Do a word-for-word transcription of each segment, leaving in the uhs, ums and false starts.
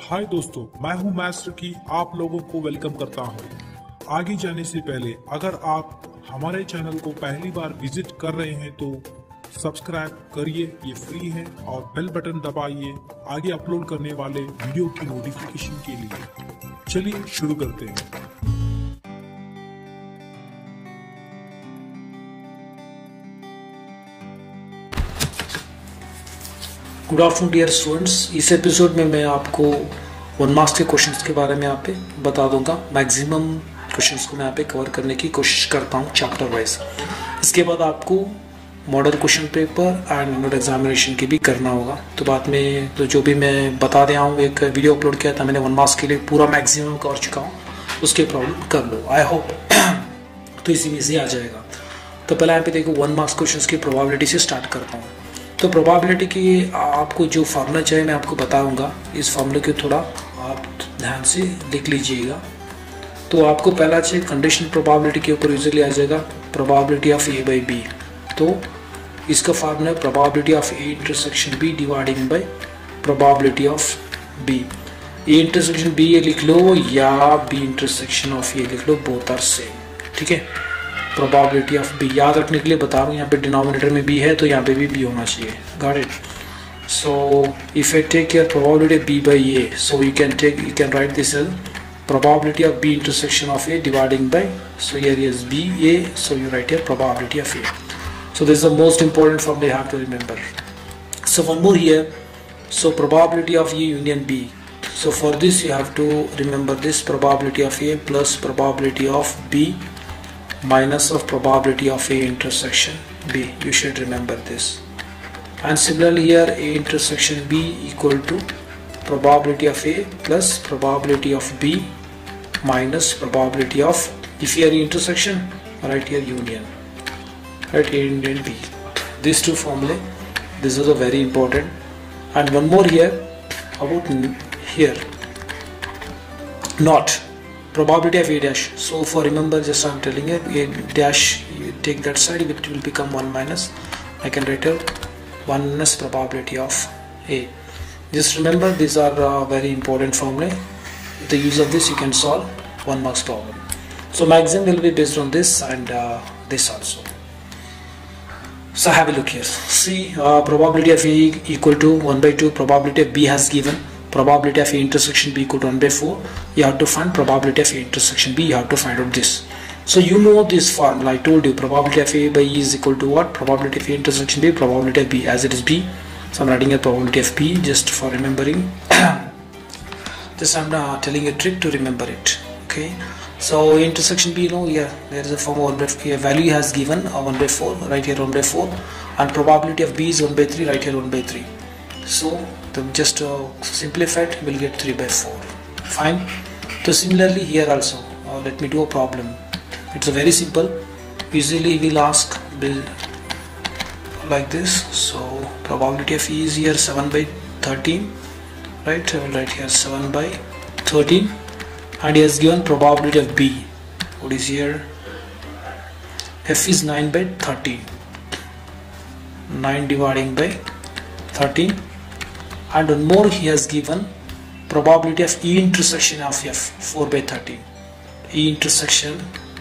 हाय दोस्तों, मैं हूं मास्टर की आप लोगों को वेलकम करता हूं। आगे जाने से पहले अगर आप हमारे चैनल को पहली बार विजिट कर रहे हैं तो सब्सक्राइब करिए, ये फ्री है, और बेल बटन दबाइए आगे अपलोड करने वाले वीडियो की नोटिफिकेशन के लिए। चलिए शुरू करते हैं। Good afternoon dear students. इस एपिसोड में मैं आपको वन मार्क्स के क्वेश्चंस के बारे में यहाँ पे बता दूंगा। मैक्सिमम क्वेश्चंस को मैं यहाँ पे कवर करने की कोशिश करता हूँ चैप्टर वाइज। इसके बाद आपको model question paper and note examination की भी करना होगा। तो बाद में तो जो भी मैं बता दिया हूँ, एक वीडियो अपलोड किया था मैंने वन मार्क्स के लिए, पूरा मैक्सिमम कर चुका हूँ, उसके प्रॉब्लम कर लो आई होप तो इसी में से आ जाएगा। तो पहले यहाँ पे देखो वन मार्क्स क्वेश्चन की प्रोबेबिलिटी से स्टार्ट करता हूँ। तो प्रोबेबिलिटी की आपको जो फार्मूला चाहिए मैं आपको बताऊंगा। इस फार्मूले को थोड़ा आप ध्यान से लिख लीजिएगा। तो आपको पहला चाहिए कंडीशनल प्रोबेबिलिटी के ऊपर यूजुअली आ जाएगा probability of A by B. तो इसका फार्मूला है probability of A intersection B dividing by probability of B. A intersection B ये लिख लो या बी इंटरसेक्शन ऑफ ए लिख लो, बोथ आर सेम। ठीक है, प्रोबेबिलिटी ऑफ बी याद रखने के लिए बता रहा हूँ। यहाँ पे डिनोमिनेटर में बी है तो यहाँ पे भी बी होना चाहिए। Got it. So if I take care probability B by A, so you can take you can write this as probability of B intersection of A dividing by, so here is B A, so you write here probability of A. So this is the most important formula you have to remember. So one more here, so probability of A union B. So for this you have to remember this probability of A plus probability of B minus of probability of A intersection B. You should remember this. And similarly here A intersection B equal to probability of A plus probability of B minus probability of, if here intersection, right here union, right here union B. These two formulae, this is a very important. And one more here about here not probability of A dash. So for remember, just I'm telling you, A dash, you take that side, it will become one minus, I can write it one minus probability of A. Just remember these are uh, very important formulae. With the use of this you can solve one marks problem. So maximum will be based on this and uh, this also. So have a look here. See, uh, probability of A equal to one by two, probability of B has given, probability of A intersection B equal to one by four. You have to find probability of A intersection B. You have to find out this. So you know this formula. I told you probability of A by E is equal to what? Probability of A intersection B, probability of B, as it is B. So I'm writing a probability of B just for remembering. Just I'm uh, telling a trick to remember it. Okay. So intersection B, you know, yeah, there is a form one by four. Value has given uh, one by four, right here one by four, and probability of B is one by three, right here one by three. So the just uh, simplified will get three by four. Fine. So similarly here also, uh, let me do a problem. It's a very simple. Usually we'll ask build like this. So probability of E is here seven by thirteen, right? I will write here seven by thirteen, and he has given probability of B. What is here? F is nine by thirteen. nine dividing by thirteen. And one more, he has given probability of E intersection of F, four by thirteen. E intersection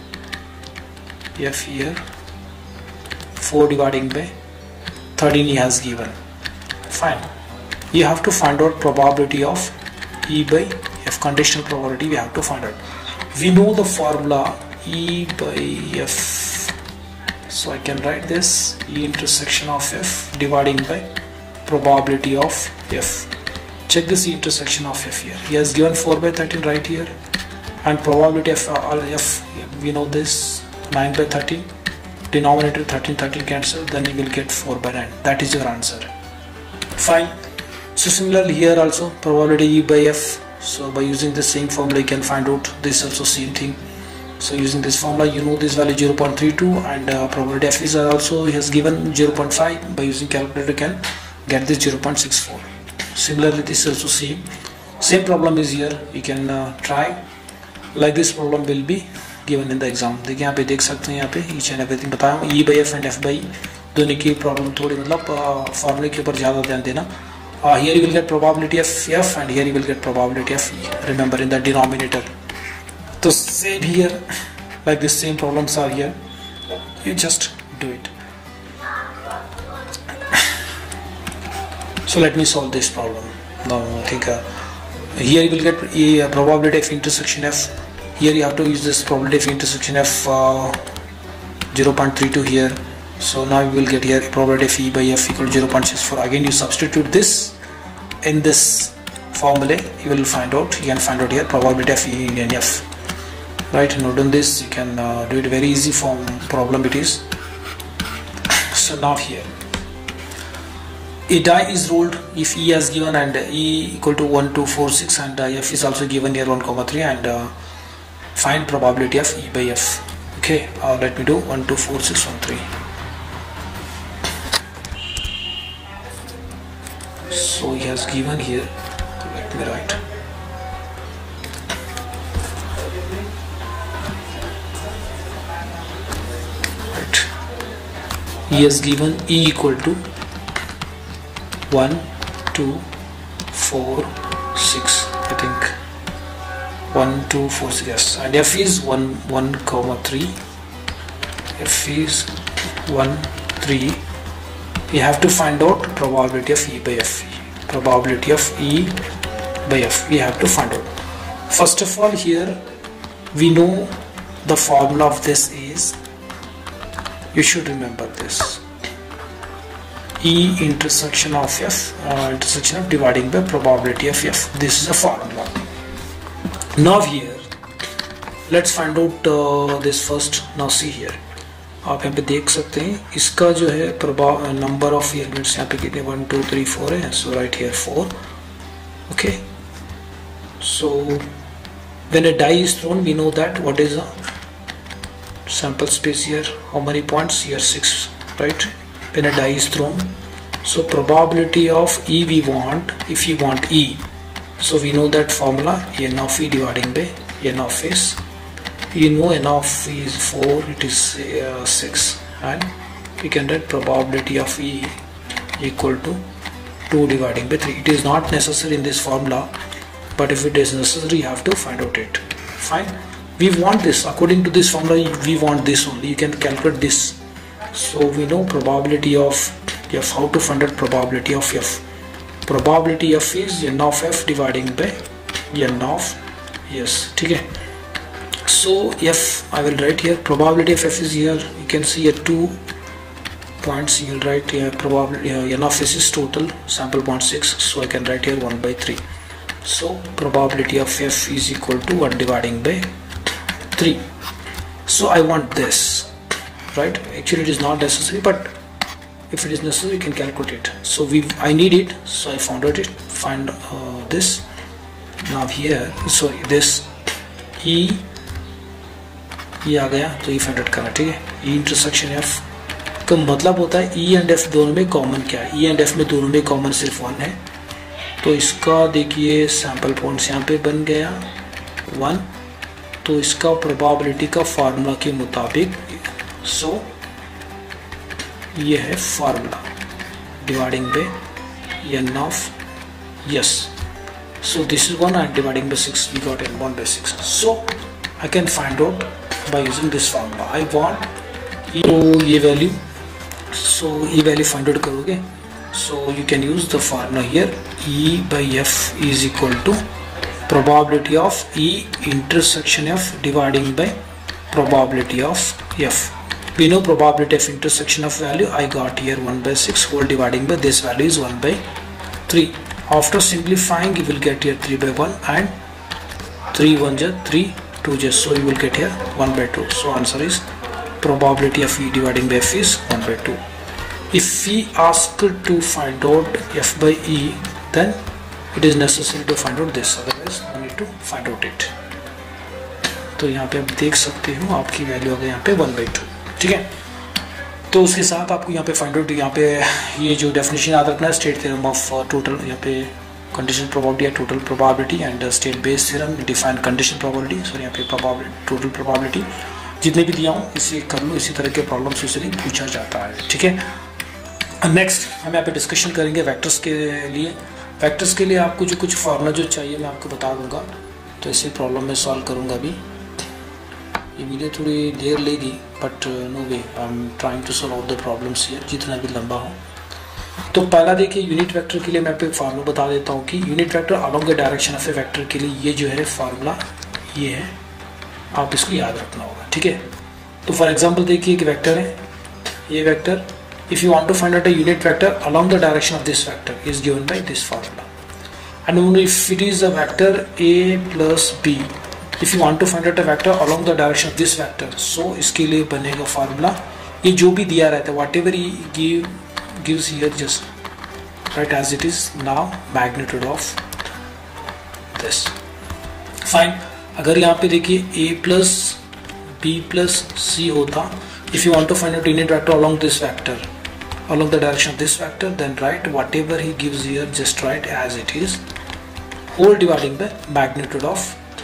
F here, four dividing by thirteen he has given. Fine. You have to find out probability of E by F, conditional probability we have to find out. We know the formula E by F. So I can write this E intersection of F dividing by probability of F. Check this intersection of F here. He has given four by thirteen right here, and probability of uh, F, we know this, nine by thirteen, denominator thirteen, thirteen cancel, then you will get four by nine. That is your answer. Fine. So similarly here also probability E by F. So by using the same formula you can find out this also same thing. So using this formula you know this value zero point three two, and uh, probability F is also, he has given zero point five. By using calculator you can get this zero point six four. Similarly this is also same same problem is here. You can uh, try like this problem will be given in the exam. देखिए यहाँ पे देख सकते हैं, यहाँ पे each and everything बताया हूँ। E by F and F by E दोनों की प्रॉब्लम थोड़ी मतलब फॉर्मूले के ऊपर ज़्यादा ध्यान देना, Uh, here you will get probability of f and here you will get probability of e. Remember, in the denominator. So same here, like the same problems are here. You just do it. So let me solve this problem. Now I think uh, here you will get a probability of intersection f. Here you have to use this probability of intersection f uh, zero point three two here. So now you will get here probability of e by f equal to zero point six four. Again you substitute this in this formula, you will find out, you can find out here probability of e in f. Right, note on this, you can uh, do it very easy from problem it is. So now here, a die is rolled if e is given and e equal to one, two, four, six and uh, f is also given here one, three and uh, find probability of e by f. Okay, uh, let me do one, two, four, six, one, three. So he has given here, let me write. Right. He has given e equal to one, two, four, six, I think. one, two, four, six, yes. And f is one, one, three. F is one, three. We have to find out probability of e by f. Probability of e by f. We have to find out. First of all, here we know the formula of this is, you should remember this, e intersection of f, uh, intersection of dividing by probability of f. This is a formula. Now here, let's find out uh, this first. Now see here, आप यहाँ पे देख सकते हैं इसका जो है प्रभाव नंबर ऑफ एलिमेंट्स यहाँ पे कितने वन टू थ्री फोर है. So right here four. Okay, so when a die is thrown we know that what is a sample space here. How many points here? Six, right? When a die is thrown, so probability of e we want, if you want e, so we know that formula n of e dividing by n of s. You know n of e is four, it is uh, six, and we can write probability of e equal to two dividing by three. It is not necessary in this formula, but if it is necessary you have to find out it. Fine. We want this, according to this formula we want this only, you can calculate this. So we know probability of f. How to find out probability of f? Probability of is n of f dividing by n of s. Okay, so f, I will write here probability of f is here, you can see here two points. You will write here probability uh, n of s is total sample point six, so I can write here one by three. So probability of f is equal to one dividing by three. So I want this, right? Actually it is not necessary, but if it is necessary you can calculate it. So we I need it, so I found out it. Find uh, this. Now here, sorry, this e ये आ गया तो e find out करना. ठीक है, e intersection f का मतलब होता है e एंड f दोनों में कॉमन क्या है. e एंड f में दोनों में कॉमन सिर्फ वन है, तो इसका देखिए सैंपल पॉइंट्स यहाँ पे बन गया वन. तो इसका प्रोबेबिलिटी का फार्मूला के मुताबिक, सो ये है formula dividing by n of S. So this is one and dividing by six, we got an one by six. So I can find out by using this formula. I want तो ये value, सो ये value find out करोगे. So you can use the formula here, E by F is equal to probability of e intersection f dividing by probability of f. We know probability of intersection of value, I got here one by six, whole dividing by this value is one by three. After simplifying you will get here three by one and three one ja three, two ja, so you will get here one by two. So answer is probability of e dividing by f is one by two. If we ask to find out f by e, then it is necessary to find out this, otherwise we need to find out it. तो यहाँ पे आप देख सकते हो आपकी value आ गई यहाँ पे वन बाई टू. ठीक है, तो उसके साथ आपको यहाँ पे फाइंड आउट, यहाँ पे ये जो डेफिनेशन याद रखना है, स्टेट थ्योरम ऑफ टोटल, यहाँ पे कंडीशन प्रोबेबिलिटी है total probability, and state Bayes theorem define condition probability. Sorry यहाँ पे प्रोबेबिलिटी टोटल प्रोबेबिलिटी जितने भी दिया हूँ इसे कर लो, इसी तरह के प्रॉब्लम से पूछा जाता है. ठीक है, नेक्स्ट हम यहाँ पे डिस्कशन करेंगे वेक्टर्स के लिए। वेक्टर्स के लिए आपको जो कुछ फार्मूला जो चाहिए मैं आपको बता दूंगा, तो इसी प्रॉब्लम में सॉल्व करूंगा। अभी ये वीडियो थोड़ी देर लेगी but no way, I am trying to solve out the problems here जितना भी लंबा हो। तो पहला देखिए यूनिट वेक्टर के लिए मैं आपको फार्मूला बता देता हूँ कि unit vector along the direction of A vector के लिए ये जो है फार्मूला ये है, आप इसको याद रखना होगा, ठीक है। तो फॉर एग्जाम्पल देखिए एक वेक्टर है, ये vector, if you want to find out a unit vector along the direction of this vector is given by this formula, and only if it is a vector a plus b, if you want to find out a vector along the direction of this vector, so इसके लिए बनेगा formula ये जो भी दिया रहता है whatever he give gives here just write as it is now magnitude of this, fine। अगर यहाँ पे देखिए a plus b plus c होता, if you want to find out unit vector along this vector along the direction of this vector, then write whatever he gives here, just write as it is, whole dividing by magnitude of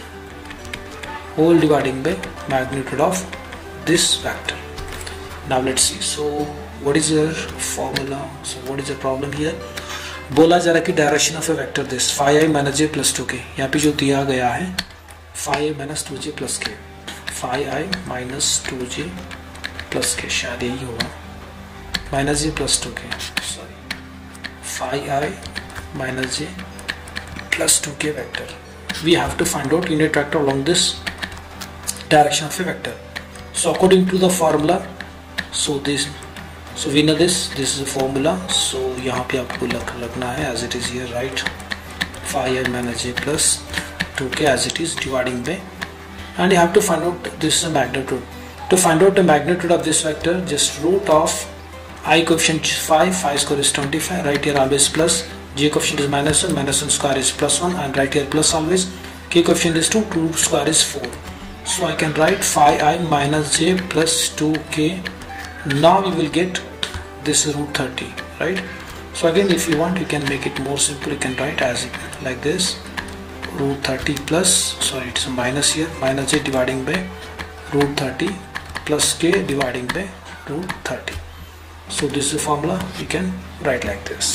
whole dividing by magnitude of this vector. Now let's see, so what is your formula, so what is the problem here? बोला जा रहा है कि direction of A vector this five i minus j plus two k, यहाँ पे जो दिया गया है five i minus two j plus k, five i minus two j plus k, शायद यही होगा, minus j plus two k, sorry five i minus j plus two k vector, we have to find out unit vector along this direction of A vector. So according to the formula, so this so we know this this is a formula, so यहाँ पे आपको लग लगना है as it is here, write five i minus j plus two k as it is dividing by, and you have to find out this is a magnitude. To find out the magnitude of this vector, just root of I coefficient five, five square is twenty-five, right here always plus, j coefficient is minus one, minus one square is plus one, and right here plus always, k coefficient is two, two square is four. So I can write five i minus j plus two k. Now we will get this root thirty, right? So again, if you want, you can make it more simple, you can write as it like this, root thirty plus, sorry it's a minus here, minus j dividing by root thirty plus k dividing by root thirty. So this is the formula, you can write like this.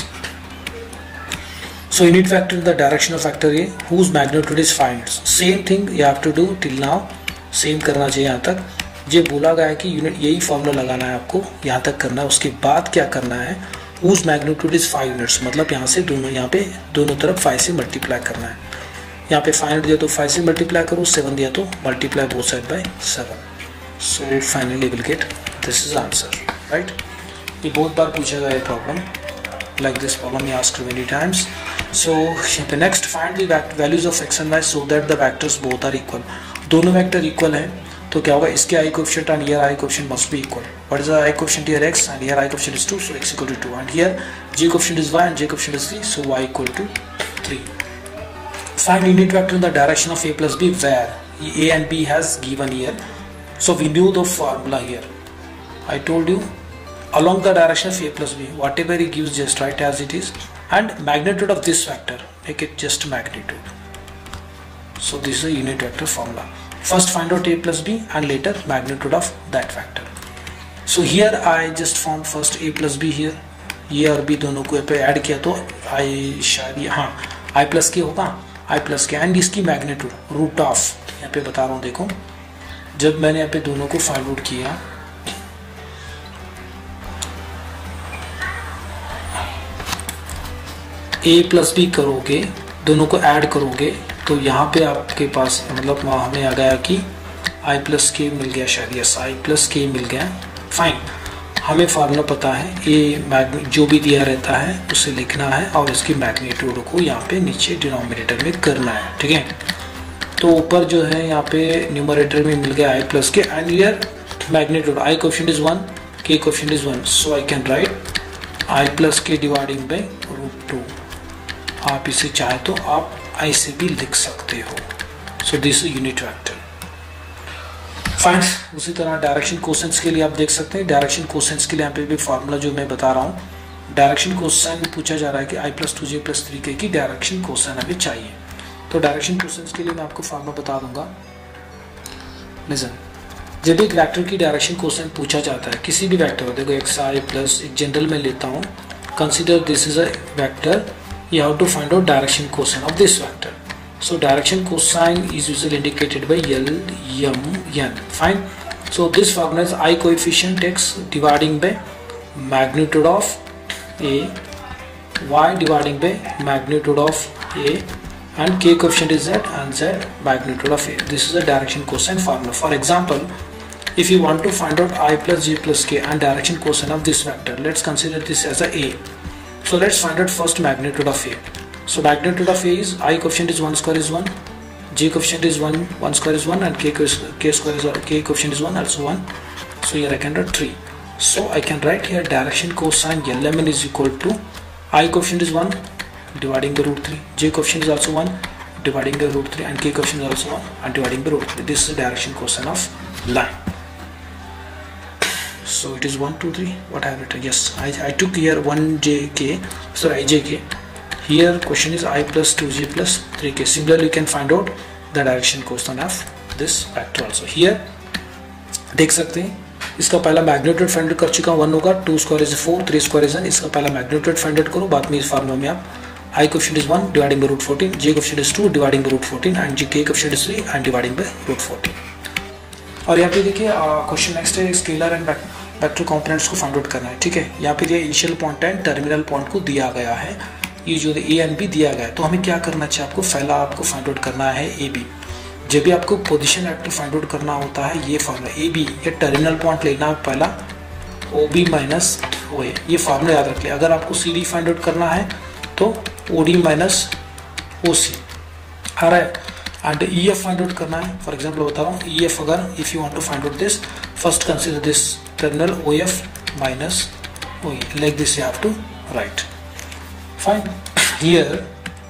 So unit vector in the direction of vector A whose magnitude is five units. Same thing you have to do till now, same करना चाहिए यहाँ तक। ये बोला गया है कि unit यही फॉर्मूला लगाना है आपको, यहाँ तक करना है, उसके बाद क्या करना है, whose magnitude is five units, मतलब यहाँ से दोनों यहाँ पे दोनों तरफ फाइव से मल्टीप्लाई करना है। यहाँ पे फाइव दिया तो फाइव से मल्टीप्लाई करो, सेवन दिया तो multiply both side by seven, so finally will get this is answer, right. ये बहुत बार पूछा गया ये problem, like this problem you asked many times. सो यहाँ पे next find the values of x and y so that the vectors both are equal. दोनों वेक्टर इक्वल हैं तो क्या होगा, इसके i coefficient and here i coefficient must be equal. What is the I coefficient here x and here I coefficient is two, so x equal to two, and here j coefficient is y and j coefficient is three, so y equal to three. Find unit vector in the direction of a plus b where a and b has given here. So we knew the formula here. I told you along the direction of a plus b, whatever he gives just write as it is, and magnitude of this vector, make it just magnitude. So this is a unit vector formula. First find out a plus b and later magnitude of that vector. So here I just found first a plus b here, ये और b दोनों को पे add किया तो i शायद हाँ i plus k होगा, i प्लस के, एंड इसकी मैग्नीट्यूड रूट ऑफ, यहाँ पे बता रहा हूँ देखो, जब मैंने यहाँ पे दोनों को फाइंड आउट किया, a प्लस बी करोगे, दोनों को ऐड करोगे तो यहाँ पे आपके पास मतलब हमें आ गया कि i प्लस के मिल गया, शायद यस i प्लस के मिल गया, फाइन। हमें फार्मूला पता है, ए मैग्नी जो भी दिया रहता है उसे लिखना है और इसकी मैग्नीट्यूड को यहाँ पे नीचे डिनोमिनेटर में करना है, ठीक है। तो ऊपर जो है यहाँ पे न्यूमरेटर में मिल गया i plus k, and here magnitude i coefficient is one, k coefficient is one, so I can write i plus k dividing by root two. आप इसे चाहे तो आप i से भी लिख सकते हो। So this is unit vector, fine. उसी तरह डायरेक्शन कोसेंस के लिए आप देख सकते हैं, डायरेक्शन कोसेंस के लिए यहाँ पे भी फार्मूला जो मैं बता रहा हूँ, डायरेक्शन कोसेन पूछा जा रहा है कि i plus two j plus three k की डायरेक्शन कोसेन हमें चाहिए। तो डायरेक्शन कोसेंस के लिए मैं आपको फार्मूला बता दूंगा, लिसन, जब भी एक वेक्टर की डायरेक्शन क्वेश्चन पूछा जाता है किसी भी वेक्टर, देखो एक्स आई प्लस एक जनरल में लेता हूँ, consider this is a vector, you have to find out direction cosine of this vector. So direction cosine is usually indicated by L, M, N. Fine. So this formula is I coefficient x dividing by magnitude of A, Y dividing by magnitude of A, and K coefficient is Z and Z magnitude of A. This is the direction cosine formula. For example, if you want to find out I plus J plus K and direction cosine of this vector, let's consider this as a A. So let's find out first magnitude of A. So magnitude of A is I coefficient is one square is one, J coefficient is one, one square is one, and K, K square is K coefficient is one, also one. So here I can write three. So I can write here direction cosine L M N is equal to I coefficient is one dividing by root three, J coefficient is also one dividing by root three, and K coefficient is also one and dividing by root three. This is the direction cosine of line. So it is one, two, three. What I have written? Yes, I, I took here one J K, sorry I J K. Here question is I plus two J plus three K. Similarly, you can find out the direction cosine of this vector also. Here देख सकते हैं इसका पहला magnitude find कर चुका हूँ, one होगा, two square is four, three square is one. इसका पहला मैग्नीट्यूड फाइंड आउट करो, बाद में इस फार्मूला में आप I coefficient is one dividing by root fourteen, J coefficient is two dividing by root fourteen, and J K coefficient is three and dividing by root fourteen. और यहाँ पे देखिए क्वेश्चन नेक्स्ट है स्केलर एंड वेक्टर कंपोनेंट्स को find out करना है. ठीक है, यहाँ पे ये initial point and terminal point को दिया गया है, ये जो ए एंड बी दिया गया है. तो हमें क्या करना चाहिए, आपको पहला आपको फाइंड आउट करना है ए बी. जब भी आपको पोजीशन वेक्टर फाइंड आउट करना होता है, ये फार्मूला ए बी, ये टर्मिनल पॉइंट लेना है पहला, ओ बी माइनस ओ ए, ये फार्मूला याद रख लिया. अगर आपको सी डी फाइंड आउट करना है तो ओ डी माइनस ओ सी आ रहा है. And E F find out करना है, फॉर एग्जाम्पल बता रहा हूँ, ई एफ अगर if you want to find out this, first consider this terminal O F minus O E, like this you have to write. Fine. Here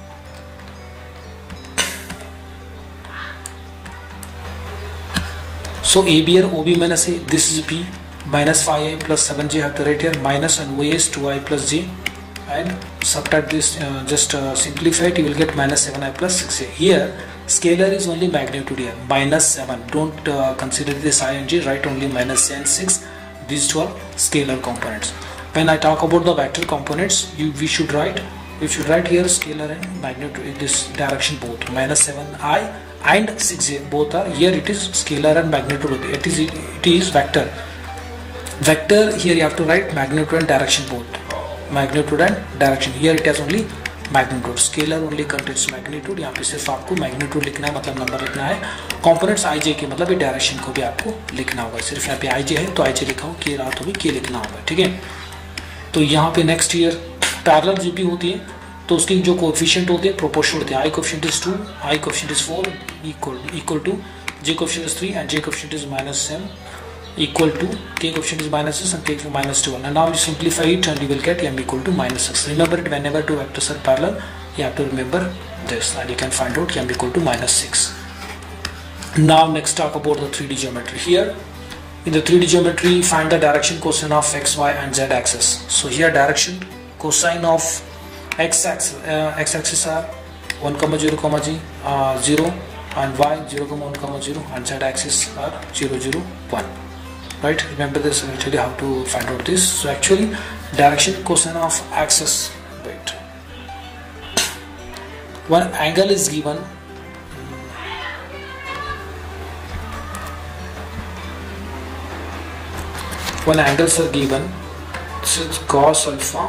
so A B or O B minus A, this is B, minus five I plus seven J, have to write here, minus and O A is two I plus J, and subtract this, uh, just uh, simplify it, you will get minus seven I plus six A. Here scalar is only magnitude here, minus seven, don't uh, consider this I and J, write only minus and six, these two are scalar components. When I talk about the vector components, you we should write, we should write here scalar and magnitude, this direction both, minus seven I and six J both are here. It is scalar and magnitude, it is it is vector. Vector here you have to write magnitude and direction both, magnitude and direction. Here it has only magnitude, scalar only contains magnitude. यहाँ पे सिर्फ आपको magnitude लिखना है, मतलब number लिखना है. components I J के मतलब ये डायरेक्शन को भी आपको लिखना होगा. सिर्फ यहाँ पे I J है तो I J लिखा हो, K रात होगी K लिखना होगा. ठीक है, तो यहाँ पे नेक्स्ट ईयर पैरेलल जो भी होती है तो उसकी जो कोएफिशिएंट होते हैं प्रोपोर्शनल होते हैं. I coefficient is two, I coefficient is four equal equal to, J coefficient is three and J coefficient is minus seven equal to, K coefficient is minus six and K coefficient minus two. And now you simplify it and you will get M equal to minus six. Remember it, whenever two vectors are parallel you have to remember this, and you can find out M equal to minus six. Now next talk about the three D geometry. Here in the three D geometry find the direction cosine of x, y and z axis. So here direction cosine of x axis, uh, x axis are one comma zero comma g, uh, zero, and y zero comma one comma zero, and z axis are zero zero one. Right, remember this, I will tell you how to find out this. So actually direction cosine of axis, wait, one angle is given, when angles are given, this is cos alpha,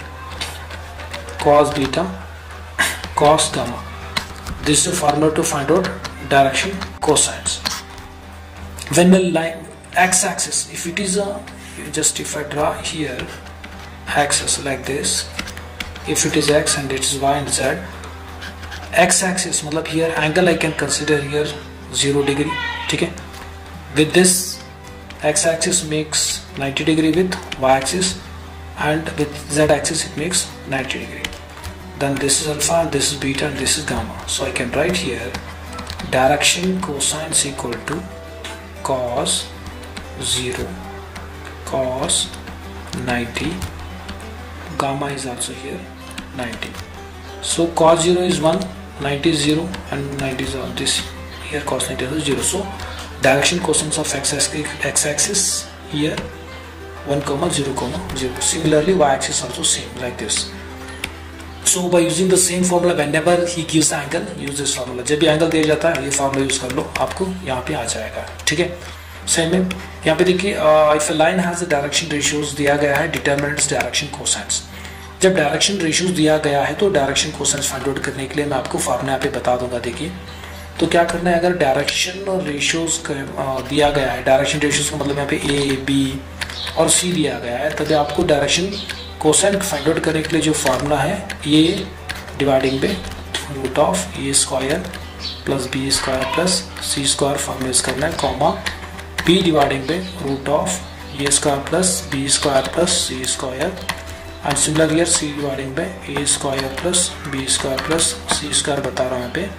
cos beta, cos gamma. This is the formula to find out direction cosines. When the line x-axis, if it is a, just if I draw here axis like this, if it is x and it is y and z, x-axis मतलब here angle I can consider here zero degree. ठीक है, with this x-axis makes ninety degree with y-axis, and with z-axis it makes ninety degree. Then this is alpha, this is beta, and this is gamma. So I can write here direction cosine is equal to cos zero, cos ninety, gamma is also here ninety. So cos zero is one, ninety is zero, and ninety is all this. Here cos ninety is zero. So direction cosines of x-axis here one comma zero comma zero. Similarly, y-axis also same like this. So by using the same formula, whenever he gives the angle, use this formula. जब भी angle दिया जाता है ये formula use कर लो, आपको यहाँ पे आ जाएगा. ठीक है. सेम में यहाँ पे देखिए, if a line has the direction ratios दिया गया है, डिटरमिन इट्स डायरेक्शन कोसाइंस. जब डायरेक्शन रेशियोज दिया गया है तो डायरेक्शन कोसाइंस फाइंड आउट करने के लिए मैं आपको फॉर्मूला यहाँ पे बता दूंगा. देखिए तो क्या करना है, अगर डायरेक्शन और रेशियोज दिया गया है, डायरेक्शन रेशियोज का मतलब यहाँ पे ए बी और सी दिया गया है, तभी आपको डायरेक्शन कोसाइन फाइंड आउट करने के लिए जो फार्मूला है ये डिवाइडिंग पे root of a square plus b square plus c square formula use करना है, कॉमा बी डिवाइडिंग पे root of a square plus b square plus c square and similar here c dividing पे a square plus b square plus c square बता रहा हूँ यहाँ पे.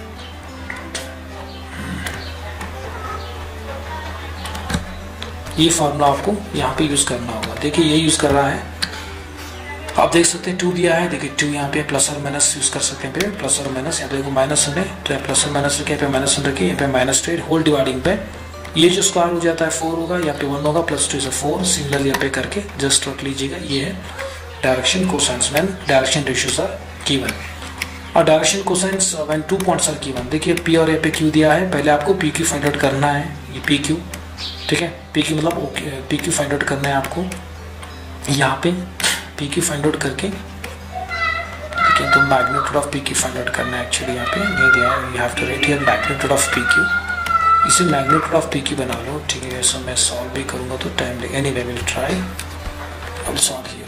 ये फार्मूला आपको यहाँ पे यूज करना होगा. देखिए ये यूज कर रहा है, आप देख सकते हैं टू दिया है. देखिए टू यहाँ पे प्लस और माइनस यूज कर सकते हैं, पे प्लस और माइनस. यहाँ पे देखो माइनस है तो प्लस और माइनस रखे, यहाँ पे माइनस रखिए, यहाँ पे माइनस टू होल डिवाइडिंग पे ये जो स्क्वायर हो जाता है फोर होगा, यहाँ पे वन होगा, plus two is four. Similarly यहाँ पे करके जस्ट रख लीजिएगा. ये है direction cosines when direction ratios are given. और direction cosines when two points are given. देखिए पी और ए पे क्यू दिया है, पहले आपको पी क्यू फाइंड आउट करना है. ये पी क्यू, ठीक है, पी क्यू मतलब okay, P Q find out करना है आपको. यहाँ पे पी क्यू फाइंड आउट करके देखिए तो magnitude of P Q find out करना है. एक्चुअली यहाँ पे ये दिया है, you have to write here magnitude of P Q. इसे मैग्नीट्यूड ऑफ पी क्यू बना लो. ठीक है, ऐसा मैं सॉल्व भी करूँगा तो टाइम लगेगा. Anyway will try, I will solve here.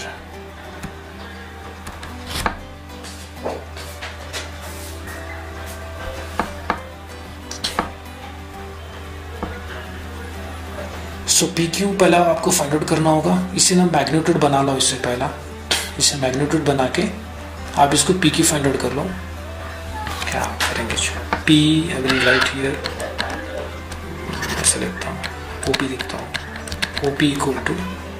So P Q पहला आपको फाइंड आउट करना होगा. इसे ना मैग्नीट्यूड बना लो. इससे पहला इसे मैग्नीट्यूड बना के आप इसको पी क्यू फाइंड आउट कर लो. क्या करेंगे, P I will write here, ऐसे लिखता हूँ, ओ पी लिखता हूँ. O P equal to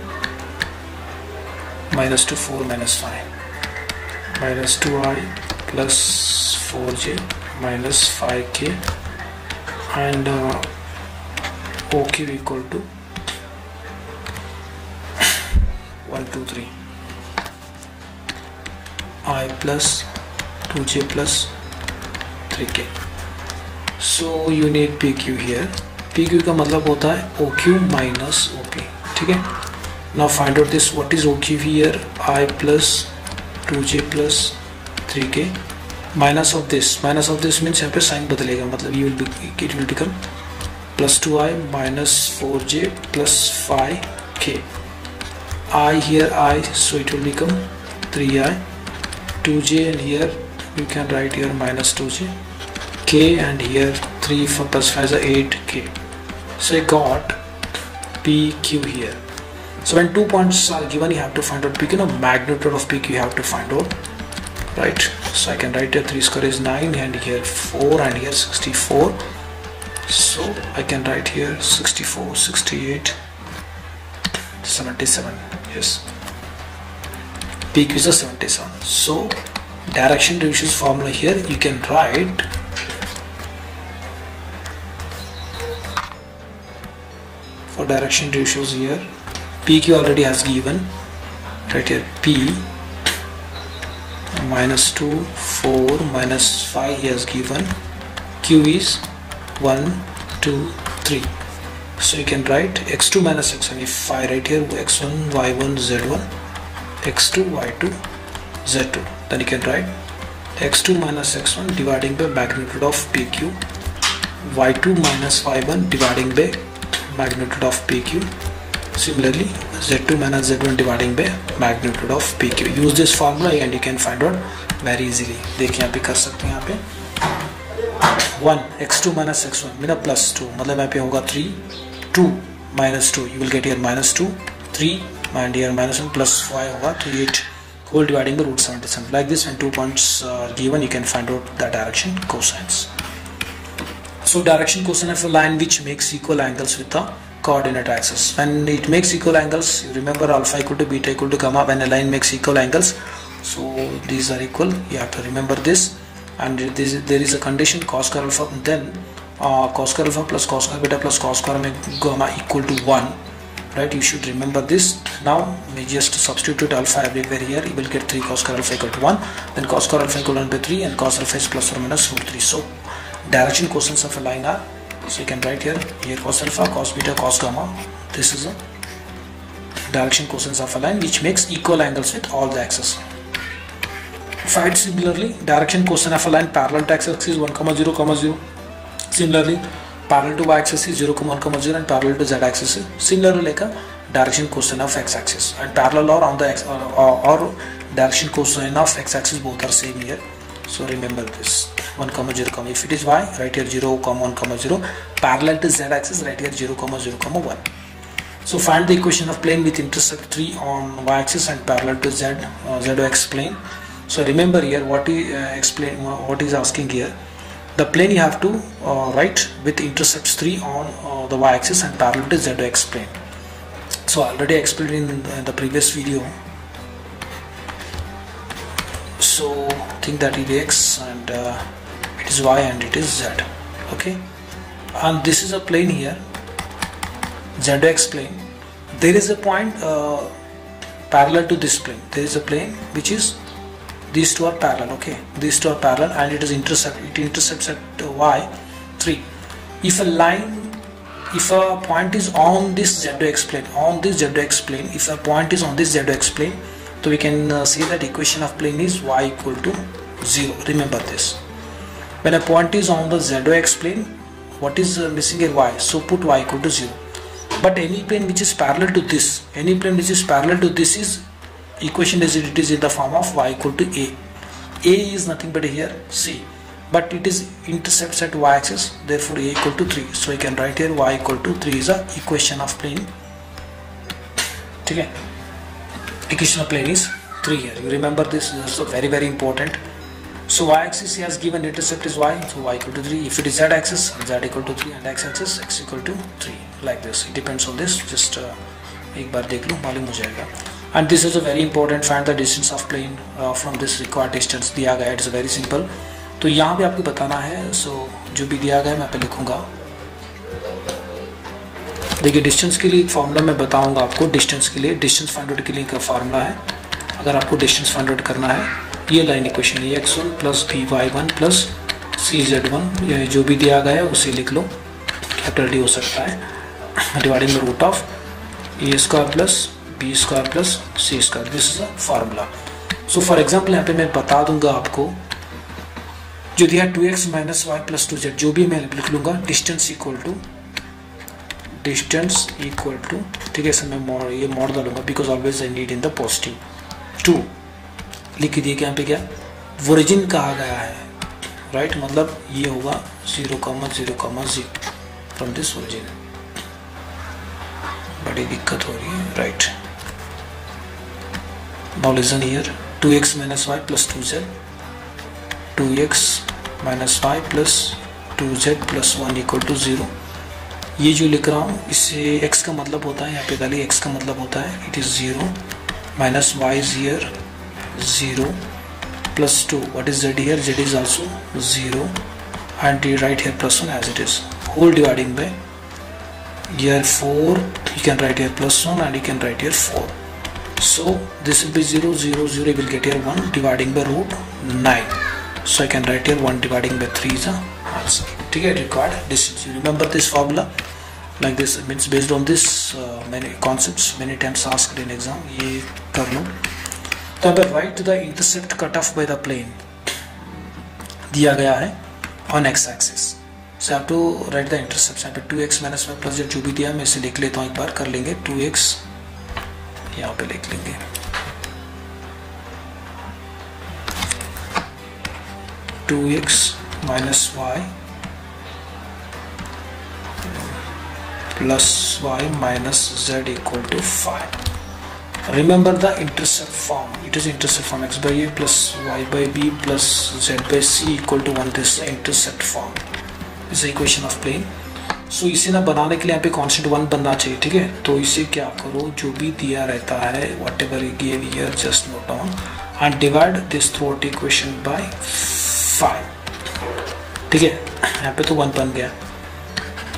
minus two four minus five minus two i plus four j minus five k and O Q equal to one two three I plus two j plus three k. So you need P Q here. P Q का मतलब होता है O Q minus O P. ठीक है. Now find out this. What is O Q here? I plus two j plus three k minus of this. Minus of this means यहाँ पे sign बदलेगा, मतलब you will be, it will become plus two I minus four j plus five k. I here I, so it will become three I, two j and here you can write here minus two j, k and here three for plus five is eight k. So I got P Q here. So when two points are given, you have to find out P Q. Now magnitude of P Q you have to find out, right? So I can write here three square is nine and here four and here sixty-four. So I can write here sixty-four, sixty-eight, seventy-seven. Yes, P Q is a seventy-seven. So direction ratios formula here you can write for direction ratios here. P Q already has given, right here P minus two, four minus five he has given. Q is one, two, three. So you can write x two minus x one. If I write here x one, y one, z one, x two, y two, z two, then you can write x two minus x one dividing by magnitude of P Q, y two minus y one dividing by magnitude of P Q. Similarly, z two minus z one dividing by magnitude of P Q. Use this formula and you can find out very easily. देखिए यहाँ पे कर सकते हैं. यहाँ पे one x two minus x one मेरा plus two, मतलब यहाँ पे होगा three, two minus two you will get here minus two, three mind here minus one plus five होगा तो eight whole dividing by root seventy-seven. Like this, when two points are given, you can find out the direction cosines. So direction cosine of a line which makes equal angles with the coordinate axis. When it makes equal angles, you remember alpha equal to beta equal to gamma. When a line makes equal angles, so these are equal. You have to remember this. And this, there is a condition cos square alpha. Then cos square alpha plus cos square beta plus cos square gamma equal to one, right? You should remember this. Now we just substitute alpha everywhere here. You will get three cos square alpha equal to one, then cos square alpha equal to one by three, and cos alpha is plus or minus root three. So direction quotients of a line are, so you can write here here cos alpha, cos beta, cos gamma. This is a direction quotients of a line which makes equal angles with all the axes. Find similarly direction quotient of a line parallel to x-axis one comma zero comma zero. Similarly parallel to y-axis is zero comma one comma zero, and parallel to z-axis is similarly like a direction quotient of x-axis, and parallel or on the x or, or, or direction quotient of x-axis both are same here. So remember this one comma zero comma, if it is y, write here zero comma one comma zero, parallel to z-axis write here zero comma zero comma one. So find the equation of plane with intercept three on y-axis and parallel to z uh, z-x plane. So remember here what he uh, explain uh, what is asking here. The plane you have to uh, write with intercepts three on uh, the y-axis and parallel to z-x plane. So already explained in, in the previous video. So think that it is x and uh, it is y and it is z. Okay, and this is a plane here, z-x plane. There is a point uh, parallel to this plane. There is a plane which is, these two are parallel. Okay, these two are parallel, and it is intercept. It intercepts at uh, y three. If a line, if a point is on this z-x plane, on this z-x plane, if a point is on this z-x plane, so we can uh, say that equation of plane is y equal to zero. Remember this. When a point is on the z-x plane, what is uh, missing here? Y. So put y equal to zero. But any plane which is parallel to this, any plane which is parallel to this is equation as it is in the form of y equal to a. A is nothing but here c, but it is intercepts at y-axis, therefore a equal to three. So I can write here y equal to three is a equation of plane. Okay, equation of plane is three here. You remember this, this is so very very important. So y-axis has given intercept is y, so y equal to three. If it is z-axis, z equal to three, and x-axis x equal to three, like this. It depends on this. Just uh, एक बार देख लो, मालूम हो जाएगा. And this is a very important, find the distance of plane uh, from this required distance दिया गया है. It's very simple. तो यहाँ पे आपको बताना है. So जो भी दिया गया है मैं पे लिखूँगा. देखिए डिस्टेंस के लिए एक फार्मूला मैं बताऊँगा आपको. डिस्टेंस के लिए, डिस्टेंस फाइंड आउट के लिए का फार्मूला है. अगर आपको डिस्टेंस फाइंड आउट करना है, ये लाइन इक्वेशन है x one plus b y one plus c z one, ये जो भी दिया गया है उसे लिख लो. कैपिटल डी हो सकता है, dividing the root of a square plus b square plus c square. This is a formula. So for example यहाँ पे मैं बता दूंगा आपको, जो दिया two x minus y plus two z, जो भी मैं लिख लूंगा distance equal to distance equal to ठीक है. सर मैं ये मॉड डालूंगा because always I need in the positive. Two लिख दिए यहाँ पे क्या ओरिजिन कहा गया है, राइट right? मतलब ये होगा zero comma zero comma zero from this origin. बड़ी दिक्कत हो रही है, right. Now listen here, two x minus y plus two z, two x minus y plus two Z plus one equal to zero. ये जो लिख रहा हूँ इससे x का मतलब होता है, यहाँ पे डालिए x का मतलब होता है it is zero minus y is here zero plus two. What is z here? Z is also zero, and you write here plus one as it is. Whole dividing by here four. You can write here plus one, and you can write here four. So this will be zero, zero, zero. You will get here one dividing by root nine. So I can write here one dividing by three is the answer. To get required distance, you remember this formula like this. It means based on this uh, many concepts many times asked in exam. ये कर लो. तो अगर right the intercept cut off by the plane दिया गया है on x axis. So have to write the intercept. यहाँ पे two x minus y plus z जो भी दिया है मैं इसे लिख लेता हूँ, एक बार कर लेंगे. टू एक्स यहाँ पे लिख लेंगे, two x minus y plus y minus z equal to five. Remember the intercept form. It is intercept form x by a plus y by b plus z by c equal to one. This intercept form is the equation of plane. So इसे ना बनाने के लिए यहाँ पे constant one बनना चाहिए, ठीक है. तो इसे क्या करो, जो भी दिया रहता है whatever you gave here just note down and divide this throughout equation by five. ठीक है, यहाँ पे तो वन बन गया.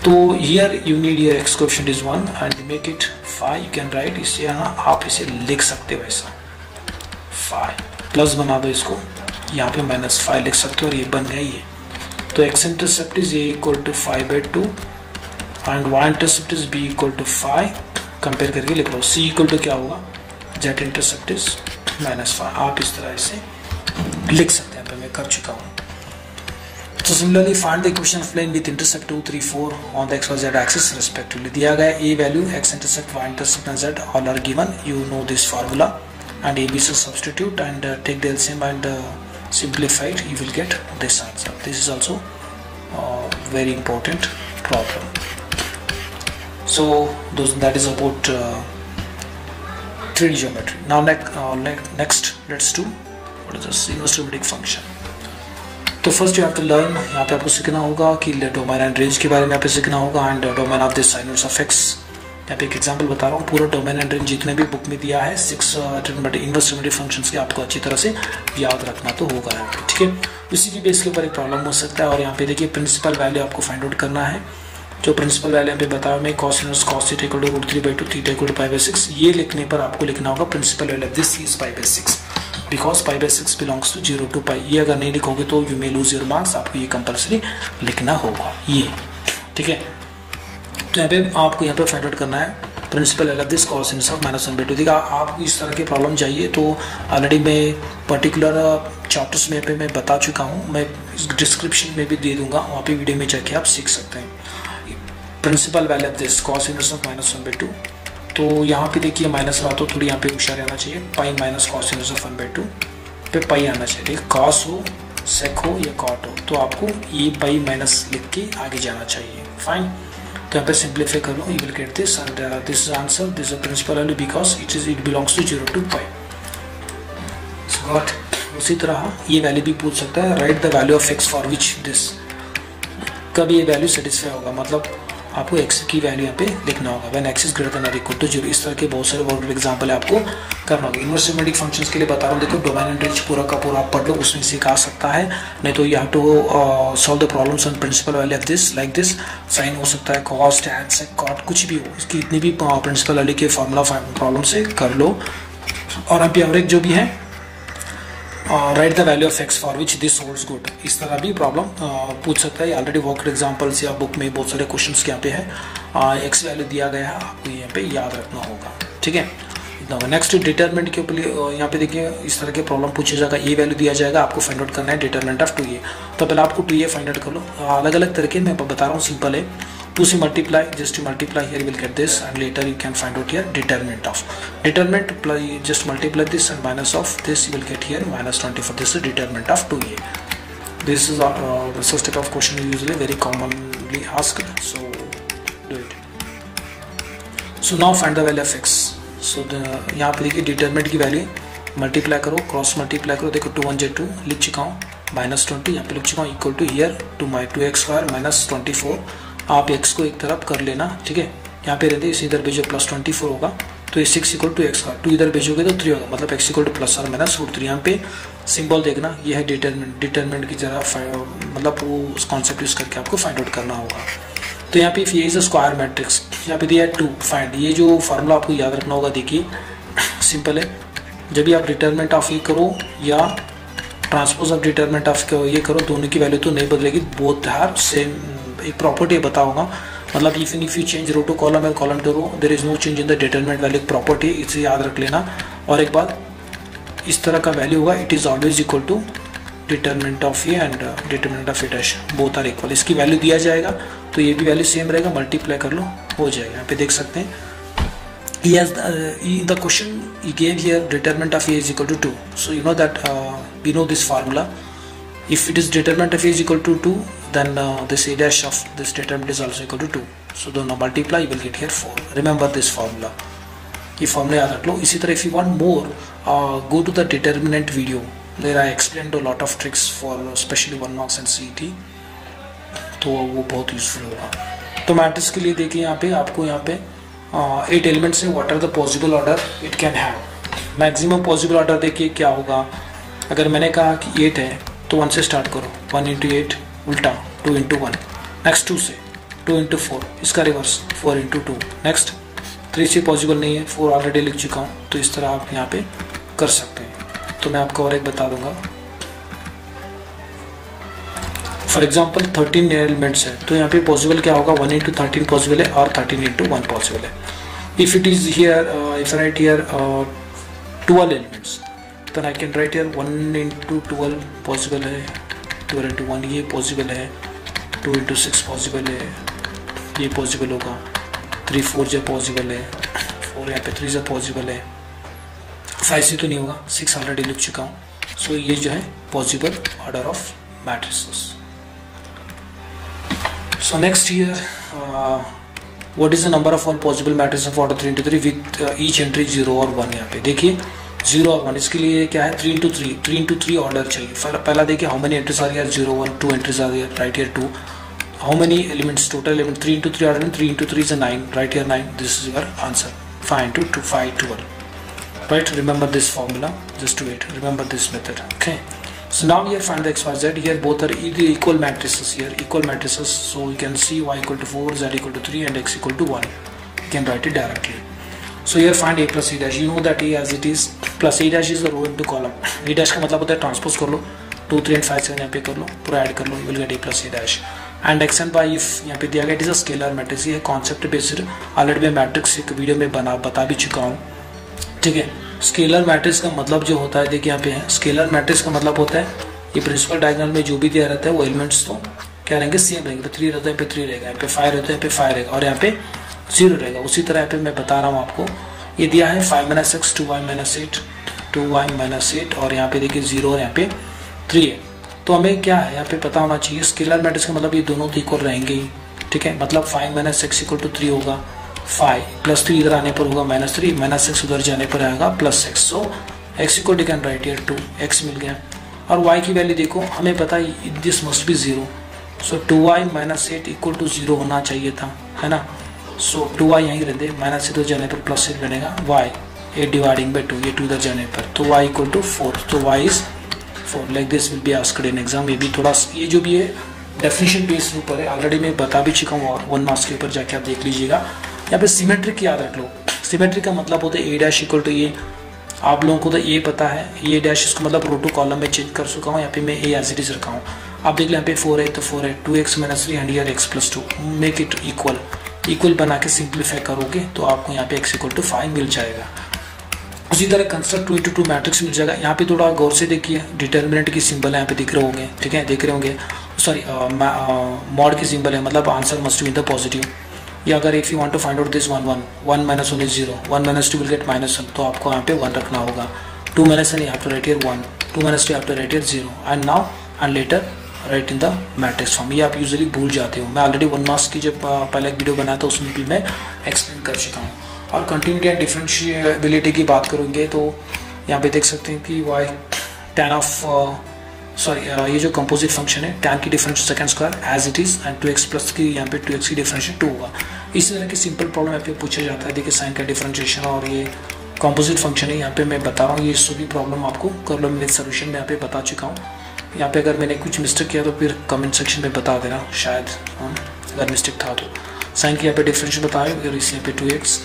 तो here you need your x coefficient is one and make it five, you can write, इसे यहाँ आप इसे लिख सकते हो ऐसा, फाइव प्लस बना दो इसको, यहाँ पे माइनस फाइव लिख सकते हो और ये बन गया ये। तो x intercept is a equal to five by two and y intercept is b equal to five, compare करके लिख लो। सी इक्वल टू क्या होगा, z intercept is minus five, आप इस तरह इसे लिख सकते हैं, यहाँ पे मैं कर चुका हूँ। So similarly find the equation of plane with intercept two, three, four on the x y z axis respectively. दिया गया a value, x intercept, y intercept and z all are given. You know this formula and A B C substitute and uh, take the L C M and uh, simplify it. You will get this answer. This is also uh, very important problem. So those that is about uh, three D geometry. Now next, uh, next let's do what is this inverse trigonometric function. तो first you have to learn, यहाँ पे आपको सीखना होगा कि domain and range के बारे में यहाँ पे सीखना होगा and domain of this sine of x. यहाँ पे एक एग्जांपल बता रहा हूँ, पूरा डोमेन एंड रेंज जितने भी बुक में दिया है six trigonometric inverse trigonometric functions के आपको अच्छी तरह से याद रखना तो होगा यहाँ पे, ठीक है। इसी की बेस के ऊपर एक प्रॉब्लम हो सकता है और यहाँ पे देखिए प्रिंसिपल वैल्यू आपको फाइंड आउट करना है। जो प्रिंसिपल वैल्यू यहाँ पे बताया मैं cos inverse cos theta equal to root three by two theta equal to pi by six, ये लिखने पर आपको लिखना होगा principal value this is pi by six because pi by six belongs to zero to pi. ये अगर नहीं लिखोगे तो you may lose your marks, आपको ये कंपल्सरी लिखना होगा ये, ठीक है। तो यहाँ पे आपको यहाँ पे फाइंड आउट करना है principal value this cos inverse of minus one by two. देखिए आपको इस तरह की प्रॉब्लम चाहिए तो ऑलरेडी मैं पर्टिकुलर चैप्टर्स में पे मैं बता चुका हूँ, मैं डिस्क्रिप्शन में भी दे दूंगा, वहाँ पे वीडियो में जाके आप सीख सकते हैं। Principal value of this cos inverse of minus one by two, तो यहाँ पे देखिए माइनस रहा तो थोड़ी यहाँ पे होशियार रहना चाहिए, pi minus cos inverse of one by two पे पाई आना चाहिए, ठीक, कॉस हो सेक हो या कॉट हो तो आपको ये पाई माइनस लिख के आगे जाना चाहिए, फाइन। तो यहाँ पे सिंप्लीफाई कर लो, you will get this and this is answer, this is principal value because it is it belongs to zero to pi. Got. उसी तरह ये वैल्यू भी पूछ सकता है, right the value of x for which this, कब ये value satisfy होगा, मतलब आपको x की वैल्यू यहाँ पे लिखना होगा when x is greater than और इक्वल टू जीरो। इस तरह के बहुत सारे वर्ड एग्जांपल है आपको करना होगा। इनवर्स ट्रिग्नोमेट्रिक फंक्शंस के लिए बता रहा हूँ, देखो डोमेन एंड रेंज पूरा का पूरा आप पढ़ लो, उसमें सिखा सकता है, नहीं तो you have to solve the problems on principal value of this like this, sine हो सकता है कॉस टैन सेक कॉट कुछ भी हो, इसकी इतनी भी प्रिंसिपल वैल्यू के फॉर्मूला प्रॉब्लम से कर लो। और अभी एवरेज जो भी है right the value of x for which this holds good, इस तरह भी प्रॉब्लम uh, पूछ सकता है। ऑलरेडी वर्कड एग्जांपल्स या बुक में बहुत सारे क्वेश्चंस के यहाँ पे है, एक्स uh, वैल्यू दिया गया है, आपको यहाँ पे याद रखना होगा, ठीक है। नेक्स्ट डिटरमिनेंट के ऊपर यहाँ पे देखिए इस तरह के प्रॉब्लम पूछा जाएगा, ए वैल्यू दिया जाएगा, आपको फाइंड आउट करना है डिटरमिनेंट ऑफ टू ए। तो पहले आपको टू ए फाइंड आउट कर लो, अलग अलग तरीके में बता रहा हूँ, सिंपल है, टू से multiply, just multiply here will get this and later you can find out here determinant of determinant ply, just multiply this and minus of this, you will get here minus twenty four, this is determinant of two a. This is this type of question usually very commonly asked, so do it. So now find the value of x. So यहाँ पे देखिए determinant की value multiply करो, cross multiply करो, देखो to one J to लिख चुका हूँ, माइनस ट्वेंटी यहाँ पे लिख चुका हूँ, equal to here two my two x square minus twenty four, आप x को एक तरफ कर लेना, ठीक है। यहाँ पे रहते इसी इधर भेजो प्लस ट्वेंटी फोर होगा तो ये सिक्स इक्वल टू एक्स का, टू इधर भेजोगे तो थ्री होगा, मतलब x इक्वल टू प्लस और माइनस रूट थ्री। यहाँ पे सिंबल देखना, ये है डिटरमिनेंट, डिटरमिनेंट की जरा मतलब वो उस कॉन्सेप्ट यूज करके आपको फाइंड आउट करना होगा। तो यहाँ पे ये इज अ स्क्वायर मैट्रिक्स, यहाँ पे दिया है टू फाइंड, ये जो फार्मूला आपको याद रखना होगा, देखिए सिंपल है, जब भी आप डिटरमिनेंट ऑफ ये करो या ट्रांसपोज ऑफ डिटरमिनेंट ऑफ ये करो, दोनों की वैल्यू तो नहीं बदलेगी, बोथ आर सेम। एक प्रॉपर्टी बताऊंगा, मतलब if if you change row to column और column to row there is no change in the determinant value, property, इसे याद रख लेना। और एक बात, इस तरह का वैल्यू होगा, it is always equal to determinant of A and determinant of A dash, both are equal. इसकी वैल्यू दिया जाएगा तो ये भी वैल्यू सेम रहेगा, मल्टीप्लाई कर लो हो जाएगा। यहाँ पे देख सकते हैं yes in the question he gave here determinant of a is equal to two, so you know that uh, we know this formula, if it is determinant of a is equal to two then uh, this a dash of this determinant is also equal to two, so then now multiply you will get here four, remember this formula, ये formula याद रख लो। इसी तरह if you want more uh, go to the determinant video, there I explained a lot of tricks for especially one marks and C E T, तो वो बहुत useful होगा। तो मैट्रिक्स के लिए देखिए यहाँ पे आपको यहाँ पे एट एलिमेंट्स है, what are the possible order it can have, maximum possible order देखिए क्या होगा। अगर मैंने कहा कि एट है तो वन से स्टार्ट करो, वन इंटू एट उल्टा, two into one, next two से, टू इंटू फोर, इसका reverse four into two. Next three से पॉसिबल नहीं है, फोर ऑलरेडी लिख चुका हूँ, तो इस तरह आप यहाँ पे कर सकते हैं। तो मैं आपको और एक बता दूंगा। फॉर एग्जाम्पल थर्टीन एलिमेंट्स है, तो यहाँ पे पॉसिबल क्या होगा, वन इंटू थर्टीन पॉसिबल है और थर्टीन इंटू वन पॉसिबल है। If it is here if I write here twelve elements, तो I can write here one into twelve possible है, ट्वेल्व इंटू वन ये पॉसिबल है, two into six possible है, ये possible होगा, three four जो possible है, फोर यहाँ पे थ्री जो पॉसिबल है, फाइव से तो नहीं होगा, सिक्स ऑलरेडी लिख चुका हूँ। सो so, ये जो है possible order of matrices. So next here, uh, what is the number of all possible matrices of order three into three with uh, each entry zero और वन। यहाँ पे देखिए जीरो और वन, इसके लिए क्या है three into three, three into three order चाहिए। पहला देखिए how many entries are here, zero one, two entries are here, right here two. How many elements, total element three into three order, three into three is a nine, right here nine, this is your answer. Five into two, five, twelve, right? Remember this formula, just do it, remember this method, okay? So now here find the x, y, z. Here both are equal matrices. Here equal matrices. So you can see y equal to four, z equal to three, and x equal to one. You can write it directly. So here find a plus a dash. You know that a as it is plus a dash is the row into column. A dash का मतलब होता है transpose कर लो, two three and five seven यहाँ पे कर लो, पूरा ऐड कर लो, you will get a plus a dash. And x and y if यहाँ पे दिया गया it is a scalar matrix. ये concept based ऑलरेडी मैं मैट्रिक्स एक वीडियो में बना बता भी चुका हूँ, ठीक है। स्केलर मैट्रिक्स का मतलब जो होता है, देखिए यहाँ पे है, स्केलर मैट्रिक्स का मतलब होता है ये प्रिंसिपल डायगोनल में जो भी दिया रहता है वो एलिमेंट्स तो क्या रहेंगे, सेम रहेंगे। तो थ्री रहता है यहाँ पे थ्री रहेगा, यहाँ पे फाइव रहता है यहाँ पे फाइव रहेगा, और यहाँ पे जीरो रहेगा। उसी तरह यहाँ पे मैं बता रहा हूँ आपको, ये दिया है five minus six, two y minus eight, two y minus eight, और यहाँ पे देखिए जीरो और यहाँ पे थ्री है। तो हमें क्या है यहाँ पे पता होना चाहिए, स्केलर मैट्रिक्स का मतलब ये दोनों तो इक्वल रहेंगे ही, ठीक है। मतलब five minus six equal to three होगा, फाइव प्लस थ्री इधर आने पर होगा माइनस थ्री, माइनस सिक्स उधर जाने पर आएगा plus six. So x equal to can write here two, x मिल गया। और वाई की वैल्यू देखो, हमें पता है this must be zero, so two y minus eight equal to zero होना चाहिए था, है ना। सो टू वाई यहीं रहते, माइनस इधर जाने पर प्लस एट बनेगा, y eight dividing by two, ये टू इधर जाने पर, तो वाई इक्वल टू फोर, तो y is four. Like this will be asked in exam. ये भी थोड़ा ये जो भी है डेफिनेशन बेस के ऊपर है, ऑलरेडी मैं बता भी चुका हूँ, और वन मार्क्स के ऊपर जाके आप देख लीजिएगा। यहाँ पे सिमेट्रिक याद रख लो, सिमेट्रिक का मतलब होता है A dash equal to A. आप लोगों को तो ये पता है, ये डैश इसको मतलब रो टू कॉलम में चेंज कर चुका हूँ, यहाँ पे मैं ए एज इट इज रखा हूँ। आप देख लें यहाँ पे फोर है तो फोर है, two x minus three and year x plus two, make it equal, equal बना के सिंप्लीफाई करोगे तो आपको यहाँ पे एक्स इक्वल टू फाइव मिल जाएगा। उसी तरह construct two into two matrix मिल जाएगा। यहाँ पे थोड़ा गौर से देखिए, डिटर्मिनेंट की सिंबल यहाँ पे दिख रहे होंगे, ठीक है, देख रहे होंगे, सॉरी मॉड की सिंबल है, मतलब answer must be in the positive. या अगर if you want to find out this one one, one minus one is zero, one minus two will get minus one, तो आपको यहाँ पे वन रखना होगा। Two minus one you have to write here one, two minus two you have to write here zero, and now and later write in the matrix form. ये आप usually भूल जाते हो, मैं ऑलरेडी वन मार्क्स की जब पहले एक वीडियो बनाया था उसमें भी मैं एक्सप्लेन कर चुका हूँ। और कंटिन्यूटी एंड डिफरेंशिएबिलिटी की बात करेंगे तो यहाँ पे देख सकते हैं कि वाई टैन ऑफ सॉरी ये जो कंपोजिट फंक्शन है, टैन की differential second square as it is, and two x plus की यहाँ पे टू एक्स की डिफरेंशियल टू होगा। इसी तरह की सिंपल प्रॉब्लम यहाँ पे पूछा जाता है। देखिए साइन का डिफरेंशिएशन और ये कंपोजिट फंक्शन है, यहाँ पे मैं बता रहा हूँ, ये सभी प्रॉब्लम आपको कर लो, मेरे सोल्यूशन में यहाँ पे बता चुका हूँ। यहाँ पे अगर मैंने कुछ मिस्टेक किया तो फिर कमेंट सेक्शन में बता देना, शायद हाँ अगर मिस्टेक था तो। साइन की यहाँ पे डिफरेंशियल बताए, और इस यहाँ पे टू एक्स,